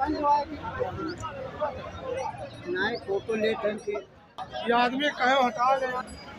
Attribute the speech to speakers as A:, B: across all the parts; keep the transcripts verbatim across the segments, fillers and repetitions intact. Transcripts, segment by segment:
A: नहीं फोटो ले के
B: ये आदमी कहे हटा ले।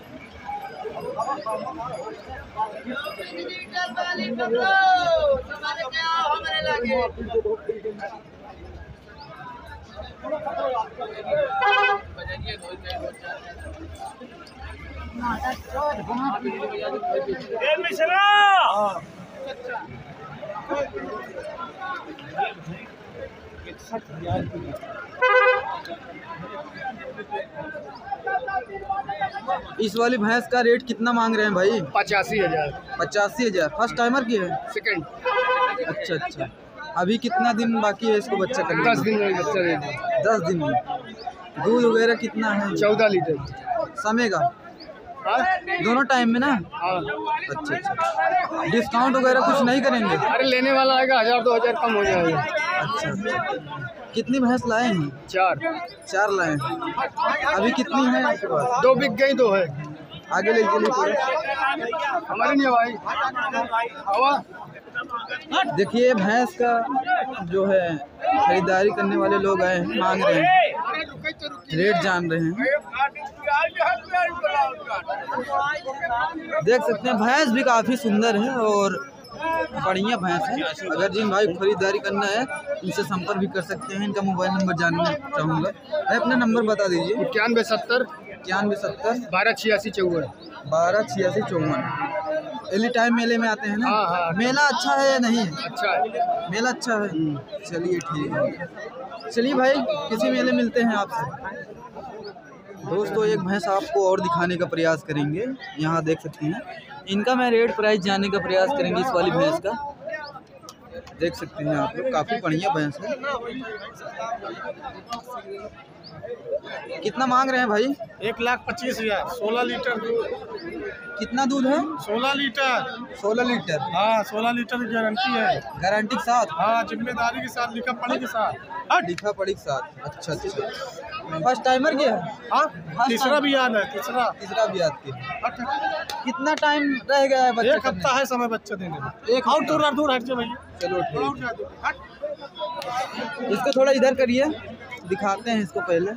C: इस वाली भैंस का रेट कितना मांग रहे हैं भाई?
B: पचासी हजार।
C: पचासी हजार फर्स्ट टाइमर की है?
B: सेकंड।
C: अच्छा अच्छा। अभी कितना दिन बाकी है इसको बच्चा करने?
B: दस दिन में बच्चा दे दें।
C: दस दिन में। दूध वगैरह कितना है?
B: चौदह लीटर
C: समय का दोनों टाइम में ना?
B: हाँ।
C: अच्छा अच्छा। डिस्काउंट वगैरह कुछ नहीं करेंगे?
B: अरे लेने वाला आएगा हजार दो हजार कम हो जाएगा।
C: अच्छा अच्छा। कितनी भैंस लाए हैं?
B: चार।
C: चार लाए हैं। अभी कितनी है आपके पास?
B: दो बिक गई, दो है
C: आगे ले चलिए पूरे।
B: हमारे नहीं भाई हवा।
C: देखिए भैंस का जो है खरीदारी करने वाले लोग आए हैं, मांग रहे हैं, रेट जान रहे हैं। देख सकते हैं भैंस भी काफ़ी सुंदर है और बढ़िया भैंस है। अगर जिन भाई को खरीदारी करना है इनसे संपर्क भी कर सकते हैं। इनका मोबाइल नंबर जानना चाहूँगा। भाई अपना नंबर बता दीजिए।
B: इक्यानवे सत्तर
C: इक्यानवे सत्तर
B: बारह छियासी चौवन
C: बारह छियासी चौवन। एनी टाइम मेले में आते हैं ना?
B: हाँ हाँ।
C: मेला अच्छा है या नहीं?
B: अच्छा है।
C: मेला अच्छा है। चलिए ठीक है। चलिए भाई किसी मेले मिलते हैं आपसे। दोस्तों एक भैंस आपको और दिखाने का प्रयास करेंगे। यहाँ देख सकते हैं इनका मैं रेट प्राइस जानने का प्रयास करेंगे। इस वाली भैंस का देख सकते हैं आप लोग, काफ़ी बढ़िया भैंस है। कितना मांग रहे हैं भाई?
B: एक लाख पच्चीस हजार। सोलह लीटर दूध।
C: कितना दूध है?
B: सोलह लीटर।
C: सोलह लीटर?
B: हाँ सोलह लीटर की गारंटी है।
C: गारंटी के साथ?
B: हाँ जिम्मेदारी के साथ, लिखा पढ़ी के साथ।
C: लिखा पढ़ी के साथ। अच्छा अच्छा। फर्स्ट टाइमर क्या है?
B: हाँ तीसरा भी याद है। तीसरा
C: तीसरा भी याद के। कितना टाइम रह गया है बच्चा?
B: एक हफ्ता है समय बच्चा देने में।
C: एक
B: और दूर दूर हट जाए भैया।
C: चलो ठीक। इसको थोड़ा इधर करिए, दिखाते हैं इसको पहले।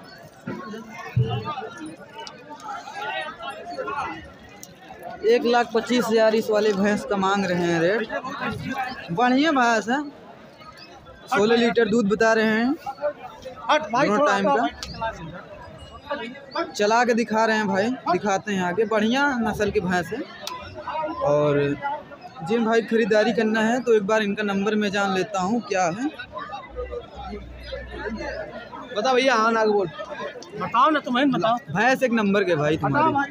C: एक लाख पच्चीस हजार इस वाले भैंस का मांग रहे हैं रेट। बढ़िया भैंस है। सोलह लीटर दूध बता रहे हैं दोनों टाइम का। चला के दिखा रहे हैं भाई, दिखाते हैं आगे। बढ़िया नस्ल की भैंस है। और जिन भाई खरीदारी करना है तो एक बार इनका नंबर मैं जान लेता हूँ क्या है। बता भैया। हाँ नाग बोल।
B: बताओ ना, तुम्हें बताओ।
C: भैंस एक नंबर के भाई तुम्हारी।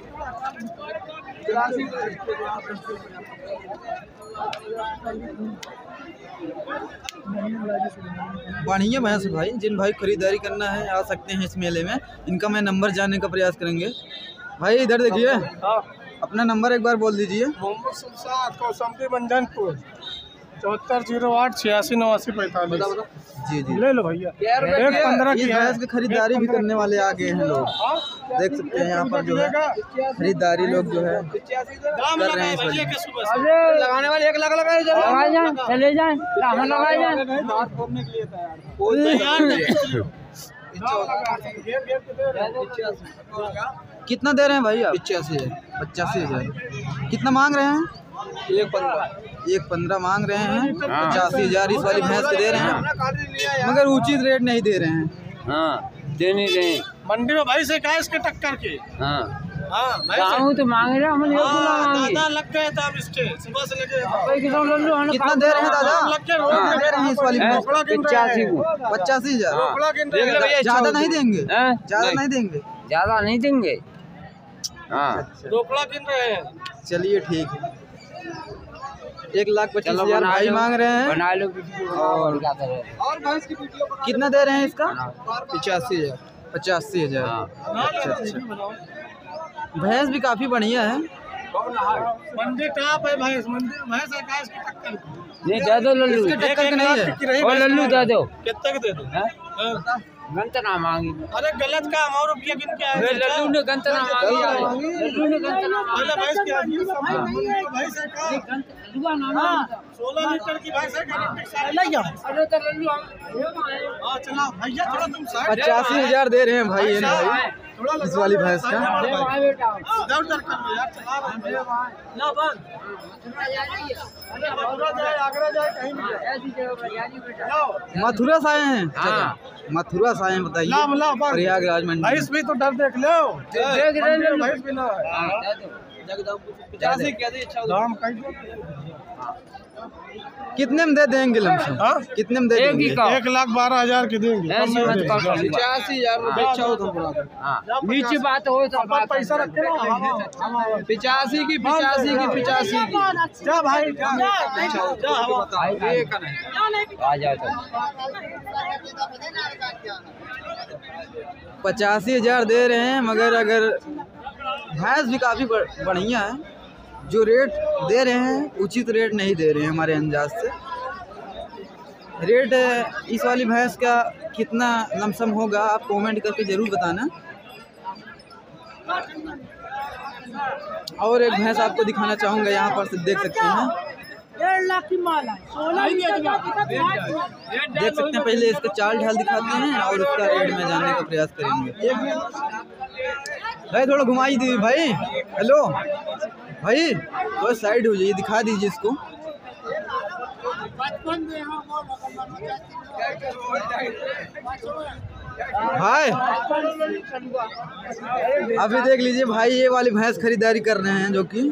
C: बढ़िया भैंस भाई। जिन भाई खरीदारी करना है आ सकते हैं इस मेले में। इनका मैं नंबर जानने का प्रयास करेंगे। भाई इधर देखिए, अपना नंबर एक बार बोल दीजिए।
B: मोहम्मद शमशाद, कौशंबी मंजनपुर, चौहत्तर जीरो आठ छियासी नवासी पैंतालीस।
C: जी जी
B: ले लो भैया। एक पंद्रह की
C: इस भैंस की खरीदारी भी करने वाले आ गए हैं लोग। देख सकते हैं यहाँ पर जो है खरीदारी लोग जो है कर रहे हैं इस वजह।
A: लगाने वाले एक लाख लगाए जाए, चले जाए लगाए जाए।
C: कितना दे रहे हैं भाई आप? पचासी हजार। पचासी हजार। कितना मांग रहे हैं? एक पंद्रह। एक पंद्रह मांग रहे हैं। पचासी हजार इस वाली भैंस के दे रहे हैं, मगर उचित रेट नहीं दे रहे हैं।
D: हाँ दे नहीं रहे
B: मंडी में भाई से क्या इसके टक्कर के।
D: हाँ
B: हाँ
A: तो मांग रहे हम।
B: दादा लग गए थे अब इसके, सुबह से लगे।
C: कितना दे रहे हैं दादा?
B: लग गए
C: दे रहे हैं इस वाली भैंस?
D: पचासी को
C: पचासी हजार।
B: रोकड़ा
C: ज्यादा नहीं देंगे? ज्यादा नहीं देंगे?
D: ज्यादा नहीं देंगे। हाँ
B: रोकड़ा गिन रहे हैं।
C: चलिए ठीक है। एक लाख पच्चीस हजार भाई मांग रहे हैं।
D: बना लो।
C: और कितना दे रहे हैं इसका?
B: पचासी हजार।
C: पचासी हजार। अच्छा अच्छा। भैंस भी काफी बढ़िया है।
B: मंडी टॉप है भैंस। मंडी भैंस है का इसकी टक्कर
D: नहीं दे दो लल्लू।
C: इसके टक्कर के नहीं है।
D: और लल्लू दे दो।
B: कितने के दे दो?
D: गंत ना मांगी
B: अरे गलत का हमारा रुपया किन क्या है
D: लल्लू ने गंत ना मांगी यार लल्लू ने गंत ना मांगी
B: पहले भैंस क्या है भैंस है का
A: गंत लल्लुआ नाम
B: सोलह लीटर की भैंस है का ले जाओ
A: अरे तो लल्लू
B: हां चला भैया थोड़ा तुम साइड
C: पचासी हजार दे रहे हैं भाई ये भाई इस वाली भैंस का।
A: बेटा
B: इधर उधर कर लो यार चला रहे हैं ना बंद अरे मथुरा जाए आगरा जाए कहीं भी जाए
A: ऐसी जगह पर यानी बेटा
B: जाओ
C: मथुरा से आए हैं
D: हाँ।
C: मथुरा से आए हैं
B: ला
C: बताइए
B: ला बंद
C: प्रयागराज मंडी।
B: भैंस भी तो डर देख लो
A: देख रहे हैं
B: भैंस भी ना
C: पचासी क्या दे
B: दाम कहीं
C: कितने में दे देंगे लमसम?
B: हाँ?
C: कितने में दे
A: एक
C: देंगे?
A: ही का
B: एक लाख बारह हजार की देंगे
A: ऐसी मत कर
C: पचासी हजार रुपये अच्छा हो तो
D: हाँ
A: नीचे बात हो तो बात
B: पैसा रखे ना
C: पिचासी की पिचासी की पिचासी की
B: जा भाई जा जा
D: आ जाओ तो
C: पचासी हजार दे रहे हैं मगर अगर भैंस भी काफ़ी बढ़िया है। जो रेट दे रहे हैं उचित रेट नहीं दे रहे हैं हमारे अंदाज से। रेट इस वाली भैंस का कितना लमसम होगा आप कमेंट करके ज़रूर बताना। और एक भैंस आपको दिखाना चाहूँगा, यहाँ पर से देख सकते हैं
A: डेढ़ लाख की माल है सोलह
C: देख सकते हैं। पहले इसका चाल ढाल दिखाते हैं और उसका रेट में जानने का प्रयास करेंगे। भाई थोड़ा घुमाई दीजिए भाई। हेलो भाई थोड़ा साइड हो जाइए, दिखा दीजिए इसको। भाई अभी देख लीजिए भाई, ये वाली भैंस खरीदारी कर रहे हैं जो कि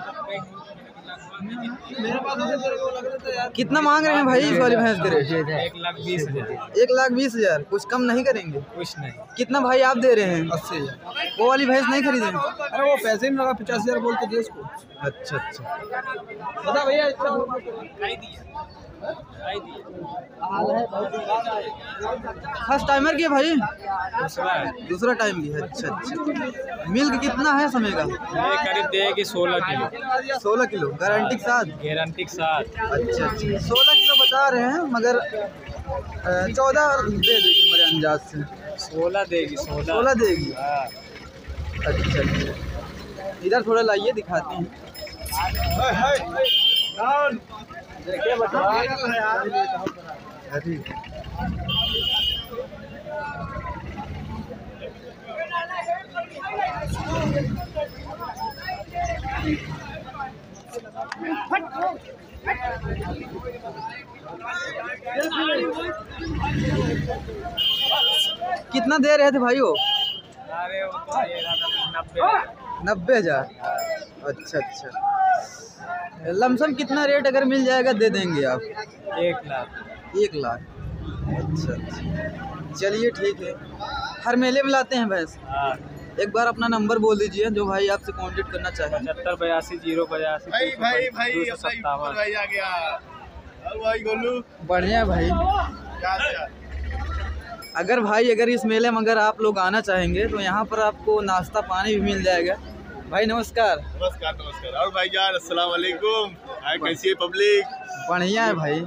C: कितना मांग रहे हैं भाई इस वाली भैंस के रेट?
D: एक लाख बीस हजार
C: एक लाख बीस हजार कुछ कम नहीं करेंगे?
D: कुछ नहीं।
C: कितना भाई आप दे रहे हैं? अस्सी हजार। वो वाली भैंस नहीं खरीदे?
B: अरे वो पैसे ही नहीं लगा, पचास हजार बोलते थे उसको।
C: अच्छा अच्छा
B: बता भैया
C: फर्स्ट टाइमर की है भाई?
D: दूसरा है
C: दूसरा टाइम की है। अच्छा अच्छा। मिल्क कितना है समय का?
D: ये करीब देगी सोलह किलो
C: सोलह किलो गारंटी के साथ?
D: गारंटी के साथ।
C: अच्छा अच्छा। सोलह किलो बता रहे हैं मगर चौदह दे देगी मेरे अंदाज से।
D: सोलह देगी सोलह
C: सोलह देगी?
D: हाँ।
C: अच्छा अच्छा। इधर थोड़ा लाइए दिखाते हैं। अरे कितना दे रहे थे भाई वो?
D: अरे वो तो ये रहा था नब्बे
C: नब्बे हजार। अच्छा अच्छा। लमसम कितना रेट अगर मिल जाएगा दे देंगे आप?
D: एक लाख
C: एक लाख। अच्छा अच्छा चलिए ठीक है। हर मेले में लाते हैं भैंस?
D: हाँ।
C: एक बार अपना नंबर बोल दीजिए जो भाई आपसे कांटेक्ट करना चाहे।
D: पचहत्तर बयासी जीरो बयासी
B: भाई भाई भाई
D: दो सौ सत्तावन।
B: भाई आ गया भाई गोलू
C: बढ़िया भाई।
B: क्या क्या
C: अगर भाई अगर इस मेले में अगर आप लोग आना चाहेंगे तो यहाँ पर आपको नाश्ता पानी भी मिल जाएगा। भाई नमस्कार।
B: नमस्कार नमस्कार। और भाई जान अस्सलाम वालेकुम। कैसी है पब्लिक?
C: बढ़िया है भाई।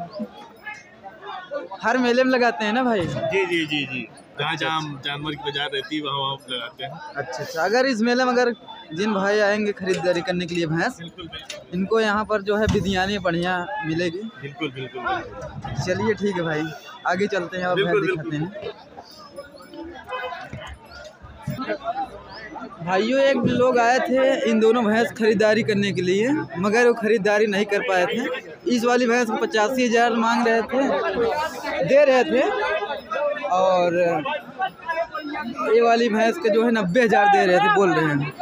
C: हर मेले में लगाते हैं ना भाई?
B: जी जी जी जी जहाँ जहाँ जानवर की बाजार रहती है वहाँ वहाँ लगाते हैं।
C: अच्छा अच्छा। अगर इस मेले में अगर जिन भाई आएंगे खरीदारी करने के लिए भैंस,
B: बिल्कुल बिल्कुल
C: इनको यहाँ पर जो है बिरयानी बढ़िया मिलेगी।
B: बिल्कुल बिल्कुल बिल्कुल।
C: चलिए ठीक है भाई, आगे चलते हैं और भैंस
B: बिल्कुल,
C: दिखाते हैं। भाइयों एक लोग आए थे इन दोनों भैंस खरीदारी करने के लिए मगर वो खरीदारी नहीं कर पाए थे। इस वाली भैंस को पचासी हजार मांग रहे थे, दे रहे थे, और ये वाली भैंस के जो है नब्बे हजार दे रहे थे, बोल रहे हैं।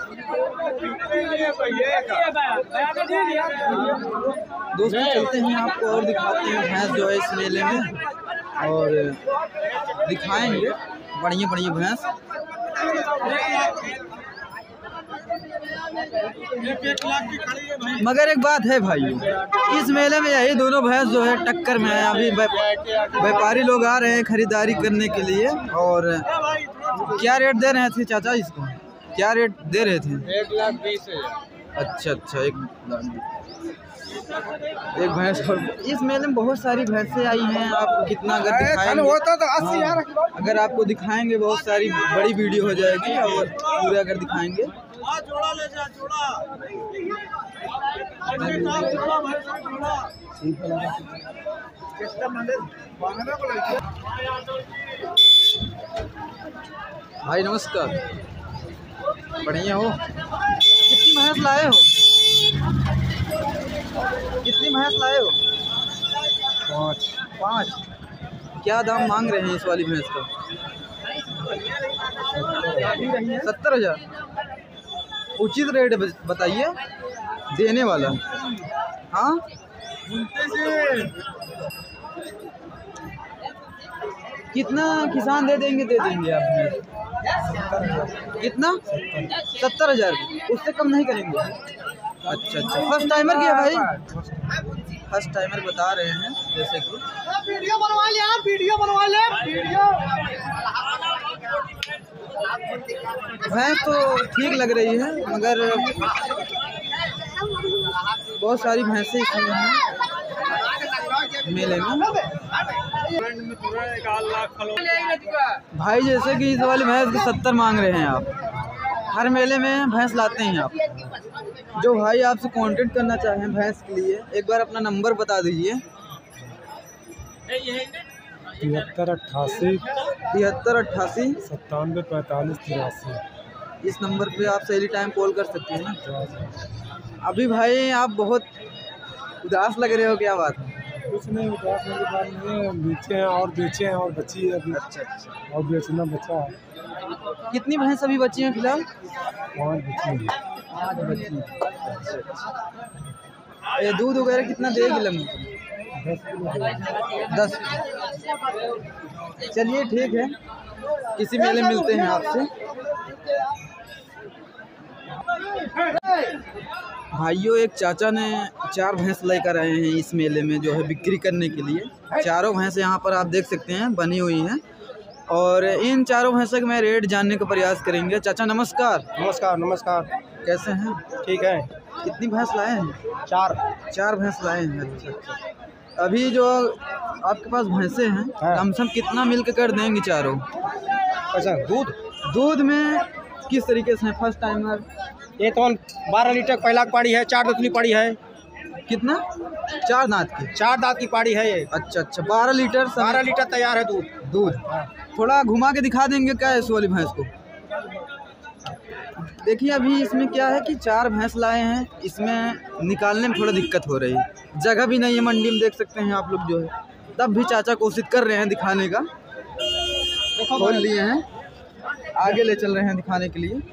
C: दोस्तों चलते हैं आपको और दिखाते हैं भैंस जो है इस मेले में, और दिखाएंगे बढ़िया बढ़िया भैंस। मगर एक बात है भाई, इस मेले में यही दोनों भैंस जो है टक्कर में है। अभी व्यापारी लोग आ रहे हैं खरीदारी करने के लिए। और क्या रेट दे रहे थे चाचा इसको? क्या रेट दे रहे थे?
D: एक लाख बीस हजार।
C: अच्छा अच्छा। एक एक भैंस और इस मेले में बहुत सारी भैंसें आई हैं। आपको कितना अगर दिखाएंगे हाँ, अगर आपको दिखाएंगे बहुत सारी बड़ी वीडियो हो जाएगी और पूरे अगर दिखाएंगे।
B: जोड़ा ले जा जोड़ा
C: भाई नमस्कार, बढ़िया हो? कितनी भैंस लाए हो? कितनी भैंस लाए हो?
B: पाँच
C: पाँच। क्या दाम मांग रहे हैं इस वाली भैंस का? सत्तर हजार। उचित रेट बताइए देने वाला। हाँ कितना किसान दे देंगे? दे देंगे आप? कितना? सत्तर हजार। उससे कम नहीं करेंगे? अच्छा अच्छा। फर्स्ट टाइमर क्या भाई? फर्स्ट टाइमर बता रहे हैं जैसे कि
B: वीडियो बनवा ले यार, वीडियो बनवा ले वीडियो।
C: भैंस तो ठीक लग रही है मगर बहुत सारी भैंसें इसमें हैं मेले में। भाई जैसे कि इस वाली भैंस की सत्तर मांग रहे हैं आप। हर मेले में भैंस लाते हैं आप। जो भाई आपसे कांटेक्ट करना चाहें भैंस के लिए एक बार अपना नंबर बता दीजिए।
E: तिहत्तर अट्ठासी
C: तिहत्तर अट्ठासी
E: सत्तानवे पैंतालीस तिरासी।
C: इस नंबर पे आप सही टाइम कॉल कर सकते हैं ना। अभी भाई आप बहुत उदास लग रहे हो, क्या बात है?
E: कुछ नहीं, उदास वाली बात नहीं है। बेचे हैं और बेचे हैं और बची है अभी।
C: अच्छा अच्छा।
E: और बेचना बचा है।
C: कितनी भैंस अभी बची हैं फिलहाल?
E: पाँच बची हैं।
C: पाँच बची हैं। अच्छा अच्छा। ये दूध वगैरह कितना देगी लगभग?
E: दस किलो देगी।
C: दस। चलिए ठीक है, किसी मेले मिलते हैं आपसे। भाइयों एक चाचा ने चार भैंस लेकर आए हैं इस मेले में जो है बिक्री करने के लिए। चारों भैंस यहाँ पर आप देख सकते हैं बनी हुई हैं और इन चारों भैंसों का मैं रेट जानने का प्रयास करेंगे। चाचा नमस्कार।
E: नमस्कार नमस्कार।
C: कैसे हैं?
E: ठीक है।
C: कितनी भैंस लाए हैं?
E: चार
C: चार भैंस लाए हैं। अच्छा अच्छा। अभी जो आपके पास भैंसें हैं कम से कम कितना मिल के कर देंगे चारों?
E: अच्छा दूध
C: दूध में किस तरीके से? फर्स्ट टाइमर
E: ये तो बारह लीटर पहला पाड़ी है, चार दसवीं पाड़ी है।
C: कितना? चार दांत की?
E: चार दांत की पाड़ी है ये।
C: अच्छा अच्छा। बारह लीटर
E: बारह लीटर तैयार है दूध।
C: दूध थोड़ा घुमा के दिखा देंगे क्या इस वाली भैंस को? देखिए अभी इसमें क्या है कि चार भैंस लाए हैं, इसमें निकालने में थोड़ा दिक्कत हो रही है। जगह भी नहीं है मंडी में, देख सकते हैं आप लोग जो है। तब भी चाचा कोशिश कर रहे हैं दिखाने का। खोल लिए हैं, आगे ले चल रहे हैं दिखाने के लिए।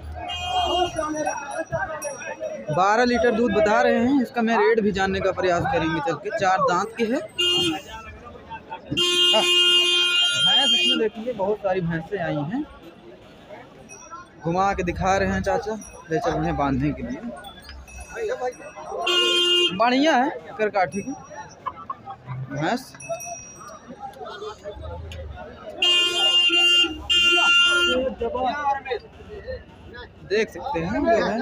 C: बारह लीटर दूध बता रहे हैं। इसका मैं रेट भी जानने का प्रयास करेंगे चल के। चार दांत के है भैंस। इसमें देखिए बहुत सारी भैंसें आई हैं। घुमा के दिखा रहे हैं चाचा, ले चल रहे हैं बांधने के लिए। बढ़िया है कर काठी की भैंस। देख सकते हैं जो है।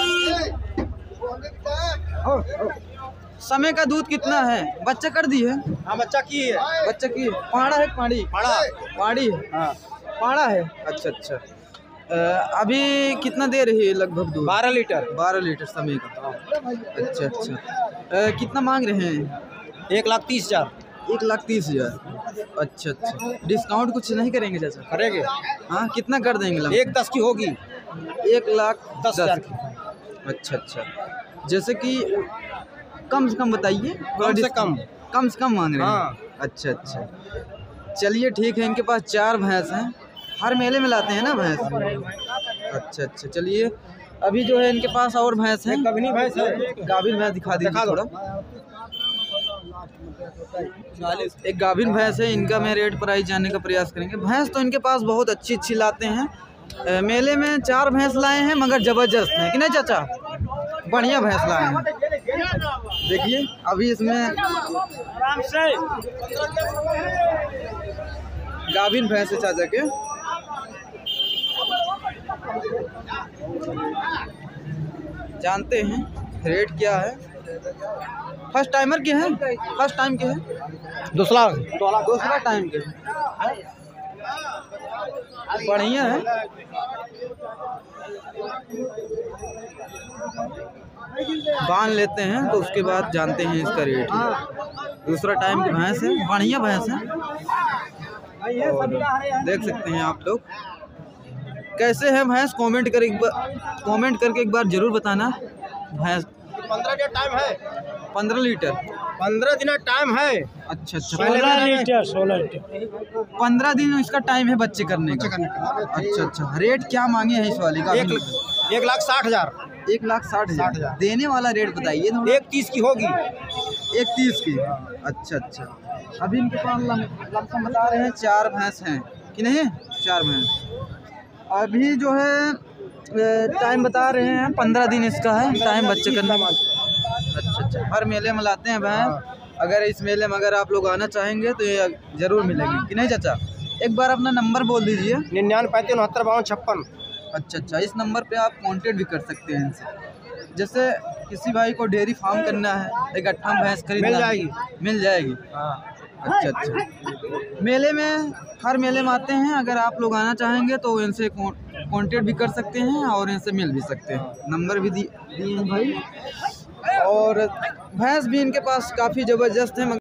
C: समय का दूध कितना है? बच्चा कर दी है?
E: हाँ बच्चा की है।
C: बच्चा की पाड़ा है? पाड़ी
E: पाड़ा
C: पाड़ी है। हाँ पाड़ा है। अच्छा अच्छा। अभी कितना दे रही है लगभग दूध?
E: बारह लीटर।
C: बारह लीटर समय का। अच्छा अच्छा। कितना मांग रहे हैं?
E: एक लाख तीस हजार।
C: एक लाख तीस हजार। अच्छा अच्छा। डिस्काउंट कुछ नहीं करेंगे चाचा?
E: करेंगे।
C: हाँ कितना कर देंगे?
E: एक दस की होगी।
C: एक लाख
E: दस हजार की।
C: अच्छा अच्छा। जैसे कि कम से कम बताइए।
E: कम से कम
C: कम से कम मांग रहे हैं?
E: हाँ।
C: अच्छा अच्छा। चलिए ठीक है। इनके पास चार भैंस हैं। हर मेले में लाते हैं ना भैंस? अच्छा अच्छा। चलिए अभी जो है इनके पास और भैंस हैं।
E: गाभिनी भैंस है।
C: गाभिन भैंस दिखा दीजिए थोड़ा। एक गाभिन भैंस है। इनका मैं रेट प्राइस जानने का प्रयास करेंगे। भैंस तो इनके पास बहुत अच्छी अच्छी लाते हैं। मेले में चार भैंस लाए हैं मगर जबरदस्त है कि नहीं चाचा? बढ़िया भैंस लाए हैं। देखिए अभी इसमें
E: आराम से
C: गाभिन भैंस है चाचा के। जानते हैं रेट क्या है। फर्स्ट टाइमर के हैं? फर्स्ट टाइम के हैं?
B: दूसरा
C: दूसरा टाइम के हैं। बढ़िया है। बांध लेते हैं तो उसके बाद जानते हैं इसका रेट। दूसरा टाइम की भैंस है, बढ़िया भैंस है। देख सकते हैं आप लोग कैसे है भैंस। कमेंट कर एक बार कमेंट करके एक बार जरूर बताना। भैंस
B: पंद्रह दिन टाइम है।
C: पंद्रह लीटर
B: पंद्रह दिन टाइम है।
C: अच्छा अच्छा।
E: सोलह लीटर सोलह लीटर
C: पंद्रह दिन इसका टाइम है बच्चे करने का। अच्छा अच्छा। रेट क्या मांगे हैं इस वाले का?
B: एक एक लाख साठ हजार
C: एक लाख साठ हजार। देने वाला रेट बताइए थोड़ा।
B: एक तीस की होगी।
C: एक तीस की। अच्छा अच्छा। अभी इनके पास लमसम बता रहे हैं चार भैंस हैं कि नहीं? चार भैंस। अभी जो है टाइम बता रहे हैं पंद्रह दिन इसका है टाइम बच्चे करना। अच्छा अच्छा। हर मेले में लाते हैं भैंस। अगर इस मेले में अगर आप लोग आना चाहेंगे तो ये जरूर मिलेंगे कि नहीं चाचा? एक बार अपना नंबर बोल दीजिए।
B: निन्यानवे पैंतीस उनहत्तर बावन छप्पन।
C: अच्छा अच्छा। इस नंबर पे आप कांटेक्ट भी कर सकते हैं इनसे। जैसे किसी भाई को डेयरी फार्म करना है, एक अट्ठा भैंस खरीदना
B: मिल
C: है,
B: जाएगी।
C: मिल जाएगी। अच्छा अच्छा। मेले में हर मेले में आते हैं। अगर आप लोग आना चाहेंगे तो इनसे कांटेक्ट भी कर सकते हैं और इनसे मिल भी सकते हैं। नंबर भी दिए हैं भाई। और भैंस भी इनके पास काफ़ी ज़बरदस्त है।